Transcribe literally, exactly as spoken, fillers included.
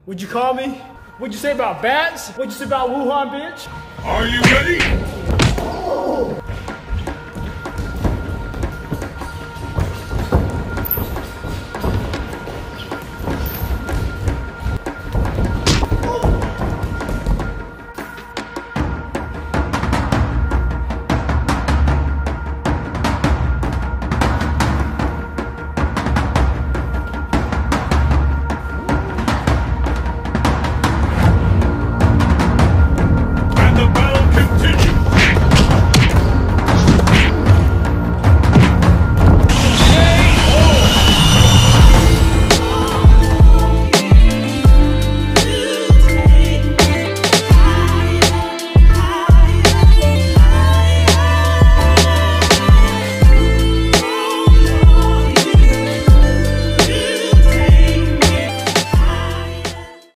What'd you call me? What'd you say about bats? What'd you say about Wuhan, bitch? Are you ready?